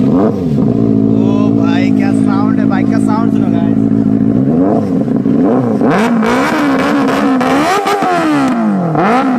ओ भाई क्या साउंड है, बाइक का साउंड सुनो गाइस।